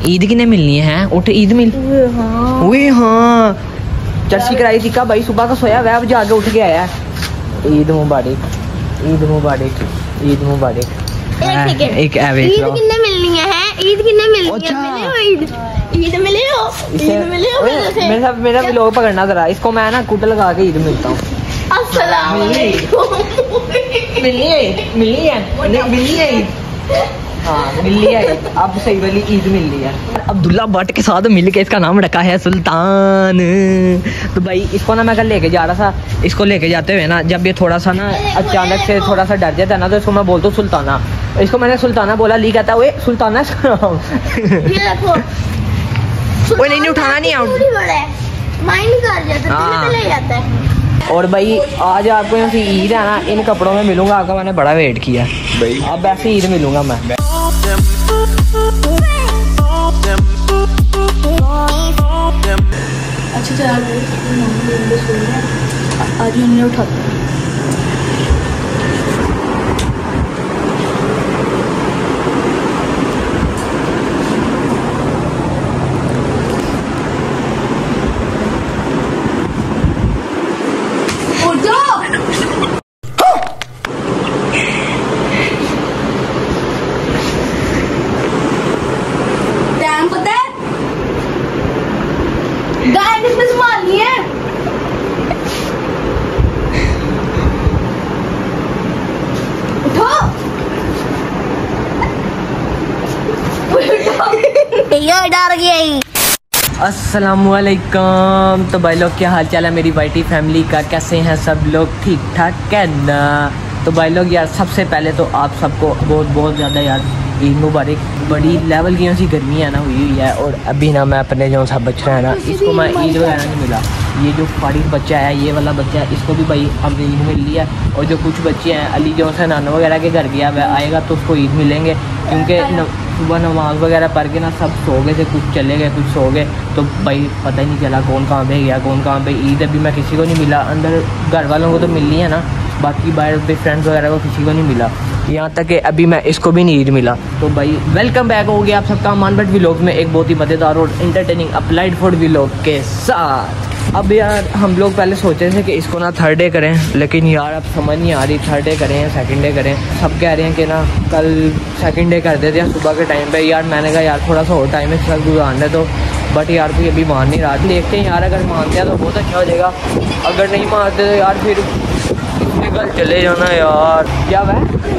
ईद किन्ने मिलनी है? उठ ईद मिल। ओए हाँ चर्ची कराई थी का भाई, सुबह का सोया हुआ जाके उठ के आया। ईद मुबारक, ईद मुबारक, ईद मुबारक। एक ईद किन्ने मिलनी है? ईद किन्ने मिलनी है? ईद मिले हो, ईद मिले हो। मेरा भी लोग पकड़ना जरा, इसको मैं ना कुट लगा के ईद मिलता हूँ। अस्सलाम वालेकुम। मिलनी है ईद। हाँ मिल लिया है, अब सही वाली ईद मिल रही है। अब्दुल्ला भट्ट के साथ मिल के इसका नाम रखा है सुल्तान। तो भाई इसको ना मैं कल लेके जा रहा था, इसको लेके जाते हुए ना जब ये थोड़ा सा ना अचानक से थोड़ा सा डर जाता है ना, तो इसको मैं बोलता हूँ सुल्ताना। इसको मैंने सुल्ताना बोला, ली कहता है सुल्ताना। वो नहीं उठाना नहीं जाता है। और भाई आज आपको यहाँ से ईद है ना, इन कपड़ों में मिलूंगा आपका, मैंने बड़ा वेट किया भाई। अब ऐसे ईद मिलूंगा मैं। अच्छा चल आज हमने उठाता गाय किसने संभालनी है? उठो। डर गई। अस्सलामुअलैकुम। तो भाई लोग क्या हाल चाल है मेरी वाईटी फैमिली का, कैसे हैं सब लोग? ठीक ठाक है ना? तो भाई लोग यार सबसे पहले तो आप सबको बहुत बहुत ज़्यादा यार ईद मुबारक। बड़ी लेवल की ऐसी गर्मी है ना हुई है, और अभी ना मैं अपने जो सा बच्चा है ना, इसको मैं ईद वगैरह नहीं मिला। ये जो फारिग बच्चा है, ये वाला बच्चा है, इसको भी भाई अब ईद मिल रही है। और जो कुछ बच्चे हैं अली जो से नानो वगैरह के घर गया वह आएगा तो उसको ईद मिलेंगे, क्योंकि सुबह नमाज वगैरह पढ़ के ना सब सो गए थे, कुछ चले गए कुछ सो गए, तो भाई पता ही नहीं चला कौन कहाँ पे गया कौन कहाँ पे। ईद अभी मैं किसी को नहीं मिला, अंदर घर वालों को तो मिलनी है ना, बाकी बाहर पे फ्रेंड्स वगैरह को किसी को नहीं मिला, यहाँ तक कि अभी मैं इसको भी नहीं ईद मिला। तो भाई वेलकम बैक हो गया आप सबका अमान भट्ट व्लॉग में, एक बहुत ही मज़ेदार और इंटरटेनिंग अप्लाइड फूड व्लॉग के साथ। अब यार हम लोग पहले सोचे थे कि इसको ना थर्ड डे करें, लेकिन यार अब समझ नहीं आ रही थर्ड डे करें या सेकंड डे करें। सब कह रहे हैं कि ना कल सेकंड डे कर देते हैं सुबह के टाइम पे। यार मैंने कहा यार थोड़ा सा और टाइम है सब गुजारने, तो बट यार कोई अभी मान नहीं रहा। देखते हैं यार, अगर मानते हैं तो बहुत अच्छा हो जाएगा, अगर नहीं मानते तो यार फिर कल चले जाना यार। क्या वह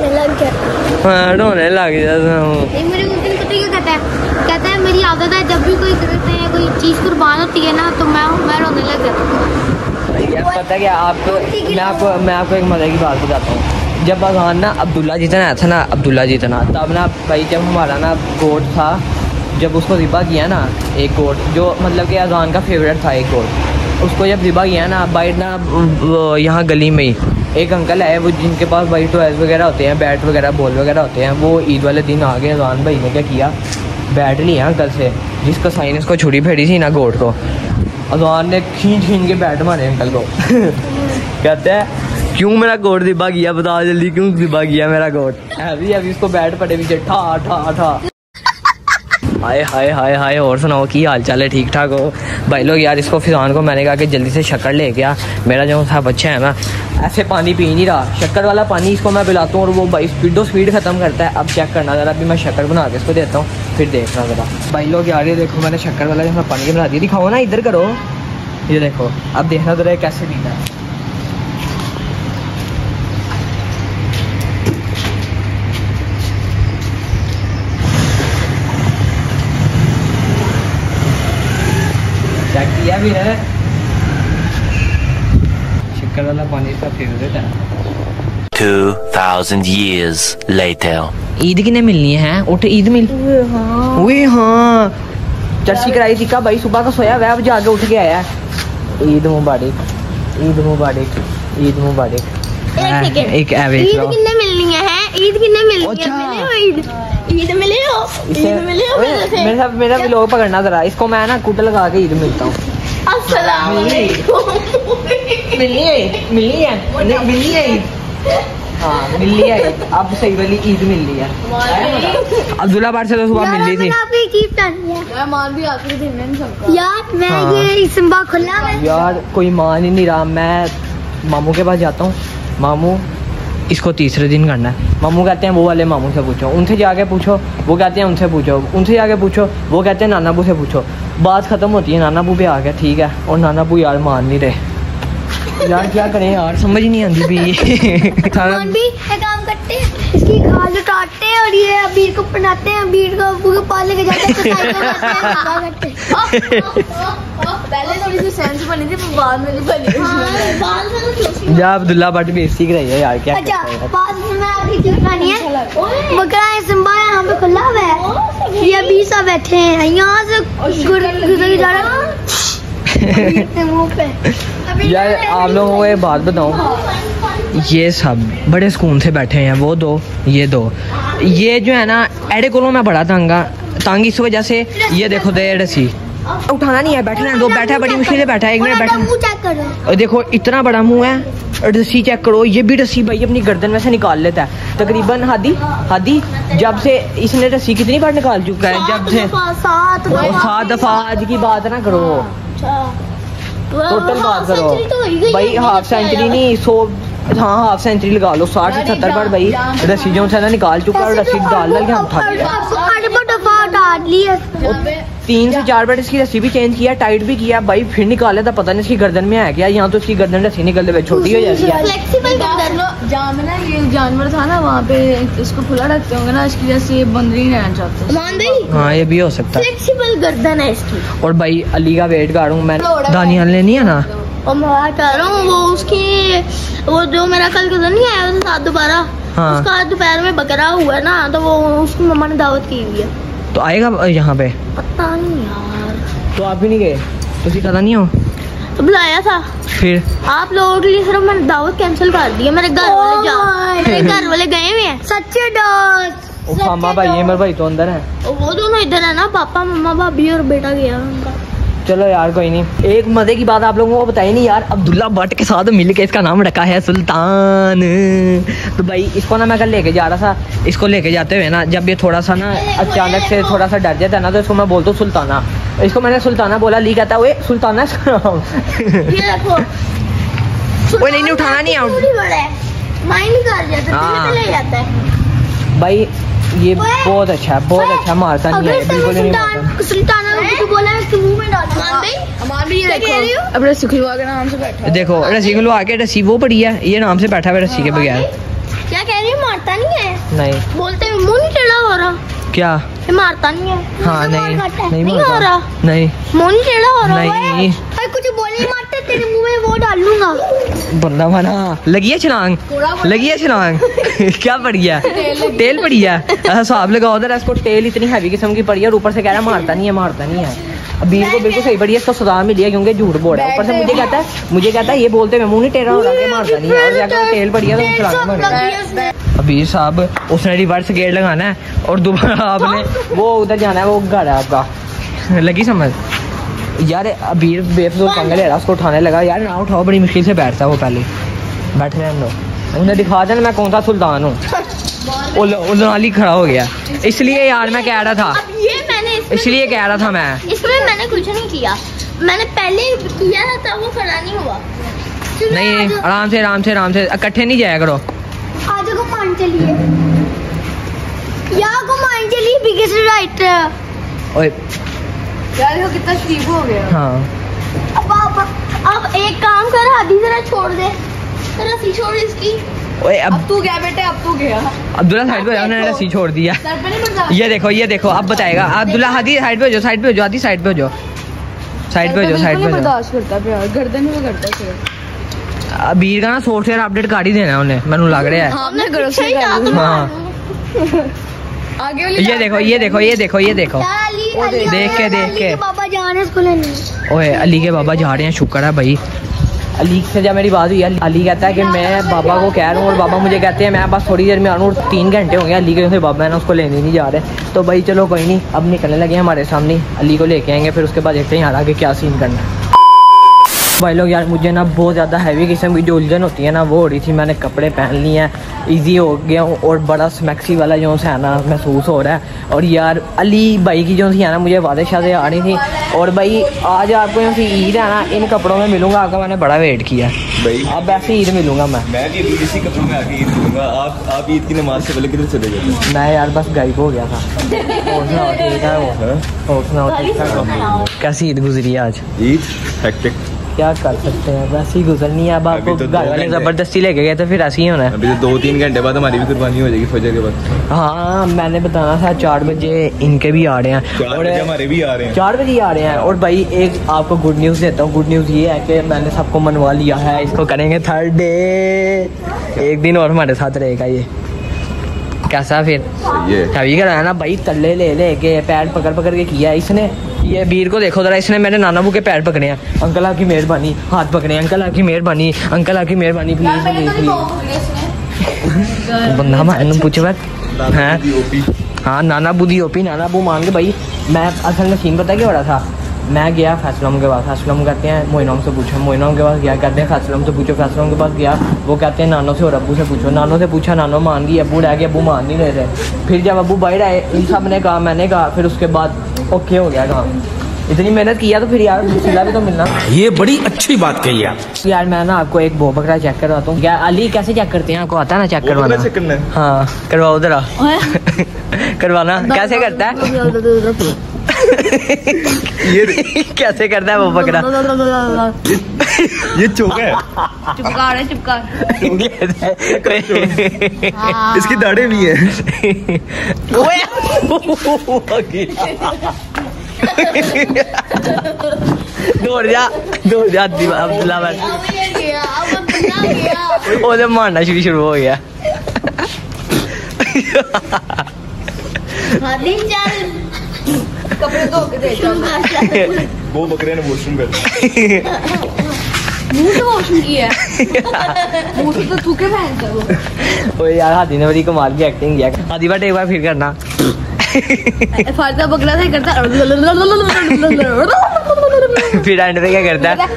रोने लग जाता हूँ। कहता है मेरी आदत है जब भी कोई करते हैं कोई चीज़ कुर्बान होती है ना तो मैं रोने लग जाता हूँ। यार पता है क्या आपको मैं आपको एक मज़े की बात बताता हूँ। जब अजान ना अब्दुल्ला जीतना आया था ना, अब्दुल्ला जीतना, तब ना भाई जब हमारा ना गोट था, जब उसको ज़िबा किया ना एक गोट, जो मतलब कि अजान का फेवरेट था एक गोट, उसको जब ज़िबा किया ना भाई ना यहाँ गली में ही एक अंकल है वो जिनके पास भाई टॉयज़ वगैरह होते हैं, बैट वगैरह बॉल वगैरह होते हैं, वो ईद वाले दिन आ गए। अजान भाई ने क्या किया, बैट लिया अंकल से, जिसको साइनस को छुरी फेरी थी ना गोट को, अजान ने खींच के बैट मारे अंकल को। कहते हैं क्यों मेरा गोट ज़िबा किया, बताओ जल्दी क्यों ज़िबा किया मेरा गोट। अभी इसको बैट पड़े पीछे ठा ठा ठा। हाय हाय हाय हाय। और सुनाओ की हाल चाल है, ठीक ठाक हो भाई लोग? यार इसको फिजान को मैंने कहा कि जल्दी से शक्कर ले गया, मेरा जो था बच्चा है ना ऐसे पानी पी नहीं रहा, शक्कर वाला पानी इसको मैं पिलाता हूँ और वो भाई स्पीड ख़त्म करता है। अब चेक करना ज़रा, अभी मैं शक्कर बना के इसको देता हूँ, फिर देखना ज़रा। भाई लोग यार ये देखो मैंने शक्कर वाला जो पानी बना दिया, दिखाओ ना इधर करो, ये देखो अब देखना ज़रा कैसे पीता है। किया भी है, शक्कर वाला पानी इसका फेवरेट है। 2000 years later। ईद किन्ने मिलनी है? उठ ईद मिल। ओए हाँ चर्ची कराई थी का भाई, सुबह का सोया हुआ जाके उठ के आया। ईद मुबारक, ईद मुबारक, ईद मुबारक। एक ईद किन्ने मिलनी है? ईद किन्ने मिलनी है? ईद मिले हो। मेरा भी लोग पकड़ना जरा, इसको मैं ना कुट लगा के ईद मिलता हूँ। अस्सलाम वालेकुम। मिलनी है ईद। हाँ मिल लिया है, अब सही वाली ईद मिल रही है। अब्दुल्ला बार से तो सुबह मिल रही थी यार। मैं हाँ। ये सिम्बा खुला है यार, कोई मान ही नहीं रहा। मैं मामू के पास जाता हूँ, मामू इसको तीसरे दिन करना है। मामू कहते हैं वो वाले मामू से पूछो, उनसे जाके पूछो, वो कहते हैं उनसे पूछो, उनसे जाके पूछो, वो कहते हैं नाना बू से पूछो। बात ख़त्म होती है, नाना बू पे आ गया, ठीक है, और नाना बू यार मान नहीं रहे। यार क्या करें यार, समझ ही नहीं आती भी। कौन भी एक काम करते हैं, इसकी खाल काटते हैं और ये अबीर को पहनाते हैं, अबीर को अब्बू के पास लेके जाते हैं, सफाई करते हैं। पहले थोड़ी सी सेंस बनी थी, बाद में नहीं बनी। या अब्दुल्ला बट बेइज्जती कराई है यार, क्या अच्छा, करता है। बाद में मैं आपकी चीज खानी है। बकरा है, सिम्बा है, यहाँ पे खुला हुआ है, ये अभी सब बैठे हैं, यहाँ से गुजर जा रहा है मुंह पे। यार आप लोगों को एक बात बताऊं, ये सब बड़े सुकून से बैठे हैं, वो दो, ये दो, ये जो है ना एडे कोलों में बड़ा तंग इस वजह से। ये देखो दे रसी उठाना नहीं है, बैठना है, दो बैठा है, बड़ी मुश्किल से बैठा है, एक मिनट बैठा। मुंह चेक करो, देखो इतना बड़ा मुंह है, रस्सी चेक करो, ये भी रस्सी भाई अपनी गर्दन में से निकाल लेता है तकरीबन। हादी जब से इसने रस्सी कितनी बार निकाल चुका है, जब से 7 दफा। आज की बात ना करो, टोटल बात करो भाई, हाफ सेंचुरी नहीं 100, हाँ हाफ सेंचुरी लगा लो, 60-70 बार भाई रस्सी जो से निकाल चुका है, और रस्सी डाल लग उठा लिया। 3 से 4 बार इसकी रस्सी भी चेंज किया, टाइट भी किया भाई, फिर निकाले था, पता नहीं इसकी गर्दन में है क्या। यहाँ तो इसकी गर्दन रस्सी निकल रही, छोटी हो जाती है। जहाँ में ना ये जानवर था ना, वहाँ पे इसको खुला रखते होंगे ना, इसकी वजह से ये बंद नहीं रहना चाहते। हाँ ये भी हो सकता है, फ्लेक्सिबल गर्दन है इसकी। और भाई अली का वेट काटूँ मैं, दानियाल ने नहीं है ना, और मैं बात कर रहा हूँ, वो उसकी वो जो मेरा कल कदम नहीं आया 7 दोबारा, हाँ। उसका दोपहर में बकरा हुआ है ना, तो वो उसकी मम्मा ने दावत की हुई है। तो आएगा यहाँ पे? पता नहीं यार। तो आप भी नहीं गए? तुझे पता नहीं हो? तो बुलाया था, फिर आप लोगों के लिए सिर्फ मैंने दावत कैंसिल कर दी है। मेरे घर वाले गए हुए हैं। सच्चे दोस्त मामा भाई है, मेरे भाई तो अंदर है, वो दोनों इधर है ना, पापा मम्मा भाभी और बेटा गया उनका। चलो यार कोई नहीं। एक मजे की बात आप लोगों को बताई नहीं यार, अब्दुल्ला भट्ट के साथ मिल के इसका नाम रखा है सुल्तान। तो भाई इसको ना मैं कल लेके जा रहा था, इसको लेके जाते हुए ना जब ये थोड़ा सा ना अचानक से थोड़ा सा डर जाता है ना, तो इसको मैं बोलता हूँ सुल्ताना। इसको मैंने सुल्ताना बोला, ली कहता है सुल्ताना। ये देखो, वो नहीं उठाना नहीं माइंड कर जाता है भाई। ये बहुत अच्छा है, बहुत अच्छा, मारता नहीं है, बिल्कुल नहीं मारता। सुल्ताना को बोला इसके मुंह में डाल। हमारे भी ये देखो, अब रस्सी खुलवा के नाम से बैठा। देखो रस्सी खुलवा के, रस्सी वो पड़ी है, ये नाम से बैठा हुआ रस्सी के बगैर। क्या कह रही है, मारता नहीं है? नहीं बोलते हैं मुंह नहीं टेढ़ा हो रहा। क्या? ये मारता नहीं है? हाँ नहीं हो रहा, नहीं मुंह नहीं टेढ़ा हो रहा। नहीं कुछ बोले मारते, तेरे मुंह में वो डाल लूंगा। बंदा मना लगी है छलांग, लगी है छलांग। क्या पड़ी है? टेल पड़ी है। हिसाब लगा उधर, इसको टेल इतनी हैवी किस्म की पड़ी है, और ऊपर से कह रहा है मारता नहीं है, मारता नहीं है। अबीर को बिल्कुल सही पड़ी है, इसको सजा मिली है क्योंकि झूठ बोल रहा है। ऊपर से मुझे कहता है ये बोलते हुए मुंह नहीं टेढ़ा हो रहा है, मारता नहीं है, और जाकर टेल पड़ी है तो छलांग मार। अबीर साहब उसने रिवर्स गेयर लगाना है, और दोबारा आपने वो उधर जाना है, वो घर है आपका। लगी समझ यार? अबीर बेफजूल पंगा ले रहा, उसको उठाने लगा। यार ना उठाओ, बड़ी मुश्किल से बैठता है वो, पहले बैठने हम लोग, उन्हें दिखा देना मैं कौन सा सुल्तान हूँ। उलनाली खड़ा हो गया, इसलिए यार मैं कह रहा था, इसलिए कह रहा था मैं, इसमें मैंने कुछ नहीं किया, मैंने पहले किया था तब वो खड़ा नहीं हुआ। नहीं आराम से आराम से आराम से, इकट्ठे नहीं जाया करो। आज को मान चलिए, यहाँ को मान चलिए, बिगेस्ट राइट। ओए यार वो कितना शरीफ हो गया। हाँ अब एक काम कर, हादी जरा छोड़ दे, रस्सी छोड़ इसकी। ओए अब तू गया बेटे, अब तू गया। अब्दुल्ला साइड पे जाओ, मैंने रस्सी छोड़ दिया। सर पे नहीं पड़ता। ये देखो अब बताएगा अब्दुल्ला। हादी साइड पे हो जाओ, साइड पे हो जाओ, हादी साइड पे हो जाओ, साइड पे हो जाओ, साइड पे हो जाओ। बर्दाश्त करता प्यार, गर्दन में करता सर। अबीर का ना सॉफ्टवेयर अपडेट कर ही देना है उन्हें, मैंने लग रहा है। हमने करो सही हाँ आगे वाली ये देखो देख के बाबा जाने इसको लेने। ओए अली के बाबा जा रहे हैं, शुक्र है भाई। अली से जब मेरी बात हुई, अली कहता है कि मैं बाबा को कह रहा हूँ, और बाबा मुझे कहते हैं मैं बस थोड़ी देर में आऊँ, 3 घंटे हो गए अली के, बाबा है ना उसको लेने नहीं जा रहे। तो भाई चलो कोई नहीं, अब निकलने लगे हमारे सामने, अली को लेके आएंगे, फिर उसके बाद देखते हैं यार आगे क्या सीन करना है। भाई लोग यार मुझे ना बहुत ज़्यादा हैवी किस्म की जो उलझन होती है ना वो हो रही थी, मैंने कपड़े पहन लिए हैं, इजी हो गया हूँ और बड़ा स्मैक्सी वाला जो है ना महसूस हो रहा है। और यार अली भाई की जो है ना मुझे वादे शादे आनी थी। और भाई आज आपको जो ईद है ना इन कपड़ों में मिलूंगा, आपका मैंने बड़ा वेट किया भाई। अब ऐसे ईद मिलूंगा मैं भी इसी कपड़ों में आके ईद मिलूंगा। आप ईद की नमाज से पहले किधर चले गए? मैं यार बस गायब हो गया था। और सुनाओ ठीक है वो? और सुनाओ ठीक ठाक? कैसी ईद गुजरी आज? ईद हेक्टिक, क्या कर सकते हैं, वैसे ही गुजरनी है। अब आपको अभी तो घर वाले 2 जबरदस्ती लेके गए तो फिर ऐसे ही होना है। अभी तो 2-3 घंटे बाद हमारी भी कुर्बानी हो जाएगी फजर के बाद। हाँ मैंने बताना था 4 बजे इनके भी आ रहे हैं 4 बजे हमारे भी आ रहे हैं। 4 बजे आ रहे हैं। और भाई एक आपको गुड न्यूज़ देता हूँ। गुड न्यूज़ ये है कि मैंने सबको मनवा लिया है। इसको करेंगे 3rd डे, एक दिन और हमारे साथ रहेगा ये। कैसा फिर सही कराया ना भाई, तल्ले ले ले के पैर पकड़ पकड़ के किया इसने। ये वीर को देखो जरा, इसने मेरे नाना बू के पैर पकड़े हैं। अंकल आपकी मेहरबानी, हाथ पकड़े हैं। अंकल आपकी मेहरबानी, अंकल आपकी मेहरबानी, प्लीज प्लीज प्लीज। बंदा हमारे पूछे बात है। हाँ नाना बू दी ओपी, नाना बू मान के भाई। मैं असल में सीन पता क्या हो रहा था, मैं गया फैसलम के पास। फैसलम कहते हैं मोइनोम से पूछो, मोइनोम के पास गया, कहते हैं फैसलम से पूछो, फैसलम के पास गया, वो कहते हैं नानो से और अब्बू से पूछो। नानो से पूछा, नानो मान गई, अब्बू रह गया, अब्बू मान नहीं रहे थे। फिर जब अब्बू बाहर आए, इन सब ने कहा, मैंने कहा, फिर उसके बाद ओके हो गया काम। इतनी मेहनत किया तो फिर यार सिला भी तो मिलना। ये बड़ी अच्छी बात कही आप। यार मैं ना आपको एक बकरा चेक करवाता हूँ। क्या अली कैसे चेक करते हैं, आपको आता है ना चेक करवाना? हाँ करवाओ जरा। करवाना कैसे करता है? ये कैसे करता है वो बकरा? ये चौका है। चुपकार है, चुपकार। इसकी दाढ़ें भी है। दौड़ जा अब्दुल्ला भाई। ओले मारना शुरू हो गया। कपड़े धो के दे वो बकरे ने वॉशरूम कर मुंह से वॉशरूम किया मुंह से तो थूके पहन कर वो। ओए यार हाथी ने बड़ी कमाल की एक्टिंग किया। हाथी बट एक बार फिर करना। फायदा बकरा से करता फिर एंड पे क्या करता है?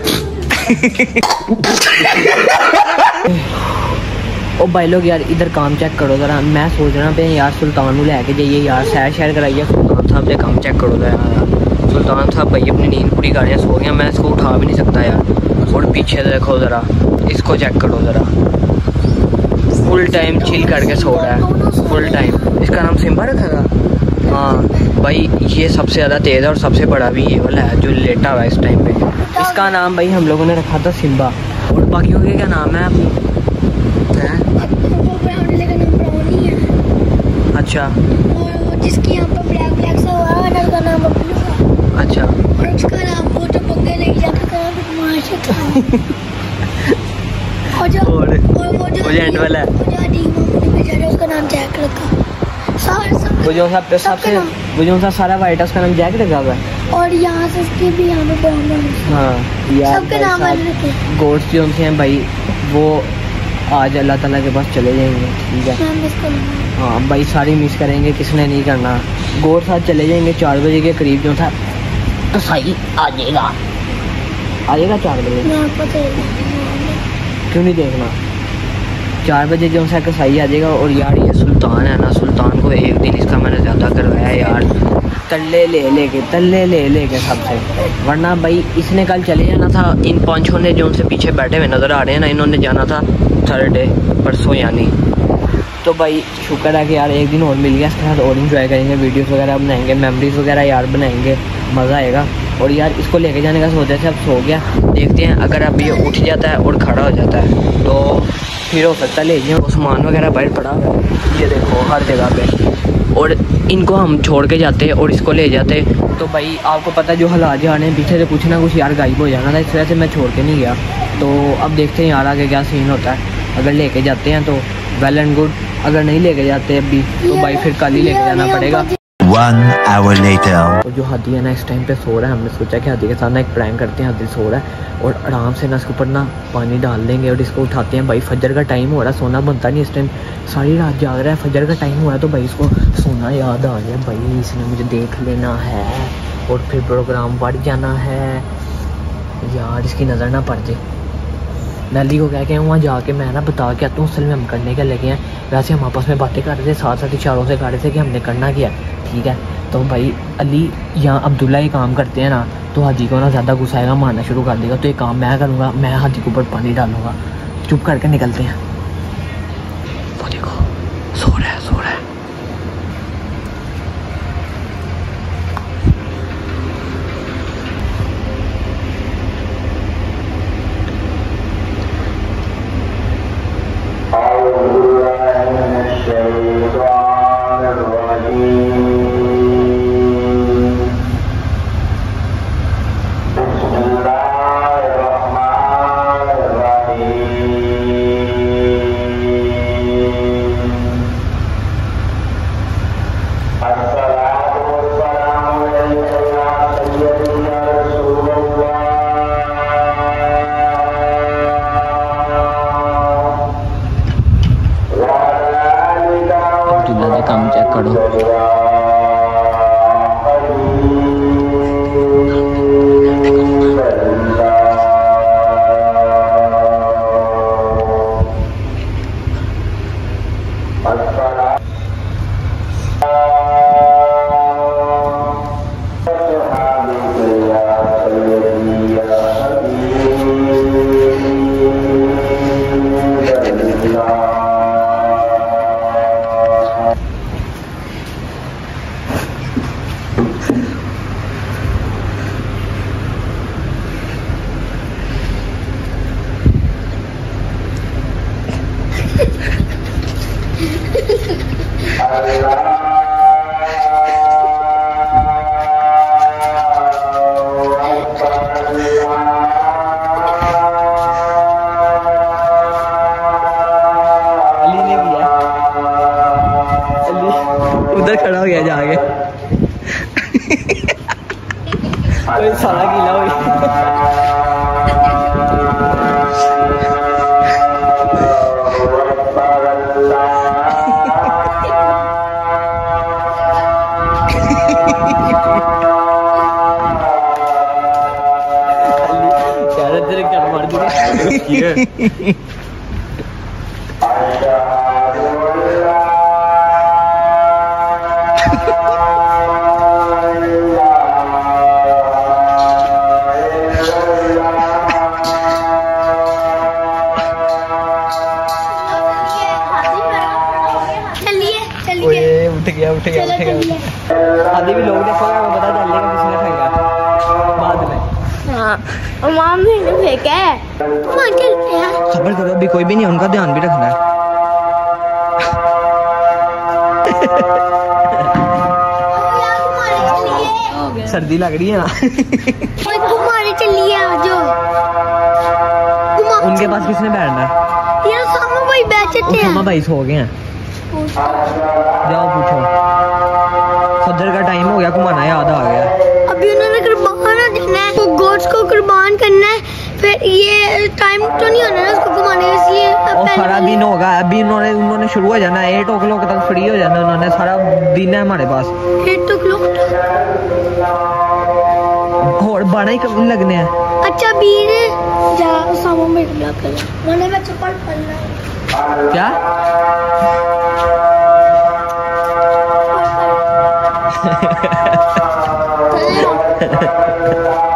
ओ भाई लोग यार इधर काम चेक करो जरा। मैं सोच रहा पे यार सुल्तान को लेके जाइए यार, सैर शहर कराइए। सुल्तान साहब से काम चेक करो यार। सुल्तान साहब भाई अपनी नींद पूरी कर रहे हैं, सो गया। मैं इसको उठा भी नहीं सकता यार। और पीछे देखो ज़रा, इसको चेक करो ज़रा, फुल टाइम चिल करके सो रहा है, फुल टाइम। इसका नाम सिम्बा रखा था। हाँ भाई ये सबसे ज़्यादा तेज़ है और सबसे बड़ा भी ये वाला है जो लेटा हुआ है इस टाइम पे। इसका नाम भाई हम लोगों ने रखा था सिम्बा। और बाकियों के क्या नाम है? अच्छा, और जिसकी यहाँ पर ब्लैक ब्लैक सा हुआ है उसका नाम बबलू था। अच्छा, और उसका नाम वो जो पंगे लेके जाता था बदमाश था। और वो जो एंड वाला है, वो जो डीमो ने भेजा था उसका नाम जैक रखा। वो जो सबसे वो जो सा सारा वाइट है उसका नाम जैक रखा हुआ है। और यहाँ से उसके भी यहाँ पे ब्राउन। हाँ यार सबके नाम अलग थे। गोट्स जो हैं भाई वो आज अल्लाह ताला के पास चले जाएंगे, ठीक है। हाँ भाई सारी मिस करेंगे, किसने नहीं करना। गोट साथ चले जाएंगे 4 बजे के करीब जो था तो सही आ जाएगा 4 बजे। क्यों नहीं देखना? 4 बजे जो सा कसाई आ जाएगा। और यार ये सुल्तान है ना, सुल्तान को एक दिन इसका मैंने ज़्यादा करवाया यार, तल्ले ले के सबसे। वरना भाई इसने कल चले जाना था। इन 5 ने जो उनसे पीछे बैठे हुए नज़र आ रहे हैं ना, इन्होंने जाना था 3rd डे, परसों यानी। तो भाई शुक्र है कि यार एक दिन और मिल गया, इसके साथ और इंजॉय करेंगे, वीडियोस वगैरह बनाएंगे, मेमोरीज वगैरह यार बनाएंगे, मज़ा आएगा। और यार इसको लेके जाने का सोचे थे, अब सो गया। देखते हैं अगर अब ये उठ जाता है और खड़ा हो जाता है तो फिर हो सकता है ले जाए। सामान वगैरह बाहर पड़ा हुआ है, ये देखो हर जगह पे। और इनको हम छोड़ के जाते और इसको ले जाते तो भाई आपको पता जो हालात जा रहे हैं पीछे से कुछ ना कुछ यार गायब हो जाना था। इस वजह से मैं छोड़ के नहीं गया। तो अब देखते हैं यार आगे क्या सीन होता है। अगर लेके जाते हैं तो वेल एंड गुड, अगर नहीं लेके जाते अभी तो भाई फिर कल ही लेके जाना पड़ेगा। 1 hour later. और जो हाथी है ना इस टाइम पे सो रहा है, हमने सोचा कि हाथी के साथ ना एक प्रैंक करते हैं। हाथी सो रहा है और आराम से ना इसके ऊपर ना पानी डाल देंगे और इसको उठाते हैं। भाई फजर का टाइम हो रहा है, सोना बनता नहीं इस टाइम, सारी रात जाग रहा है, फजर का टाइम हो रहा है। तो भाई इसको सोना याद आ गया, भाई इसने मुझे देख लेना है और फिर प्रोग्राम बढ़ जाना है यार, इसकी नज़र ना पड़ जाए। मैं अली को कह के वहाँ जाके मैं ना बता के आता हूँ असल में हम करने क्या लगे हैं। वैसे हम आपस में बातें कर रहे थे, साथ साथ इशारों से कर रहे थे कि हमने करना क्या, ठीक है। तो भाई अली यहाँ अब्दुल्ला ये काम करते हैं ना, तो हाजी को ना ज़्यादा गुस्सा आएगा, मारना शुरू कर देगा। तो ये काम मैं करूँगा, मैं हाजी के ऊपर पानी डालूँगा। चुप करके निकलते हैं। वो देखो सो रहा है, सो रहा है। काम चेक करो। उधर खड़ा हो गया जाके सारा गीला हो उठ गया आदि भी लोग देखोगे वो पता चल जाएगा किसने फेंका बाद में। हाँ और माम ने फेंका है। खबर करो अभी कोई भी नहीं, उनका ध्यान भी रखना है। सर्दी लग रही है ना। तुम्हारे चलिए जो उनके पास किसने बैठना है यार? सामा भाई बैठते हैं। सामा भाई सो गए हैं, जाओ पूछो। सदर का टाइम हो गया, घुमाना याद आ गया। अभी उन्होंने कुर्बान देना है, तो गोश्त को कुर्बान करना है, फिर ये टाइम तो नहीं होना है उसको घुमाने के, इसलिए और सारा दिन होगा। अभी उन्होंने शुरू हो जाना, 8 o'clock तक फ्री हो जाना उन्होंने, सारा दिन है हमारे पास। 8 o'clock और 12 ही कब लगने हैं। अच्छा बीर जा सामा में ब्लॉक कर मैंने मैं चप्पल पहनना क्या है।